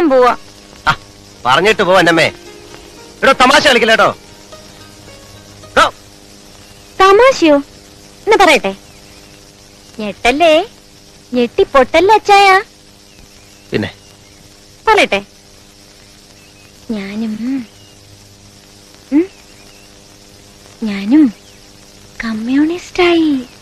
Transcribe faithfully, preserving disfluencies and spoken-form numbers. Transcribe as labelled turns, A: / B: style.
A: ഞാൻ പോവാ.
B: പറഞ്ഞിട്ട് പോവാ അന്നമ്മേ. ഇവിടെ തമാശ കളിക്കില്ലേട്ടോ.
A: തമാശയോ? എന്ന് പറയട്ടെ. ഞെട്ടല്ലേ, ഞെട്ടി പൊട്ടല്ലേ അച്ചായ?
B: പിന്നെ
A: പറയട്ടെ. ഞാനും ഞാനും കമ്മ്യൂണിസ്റ്റായി.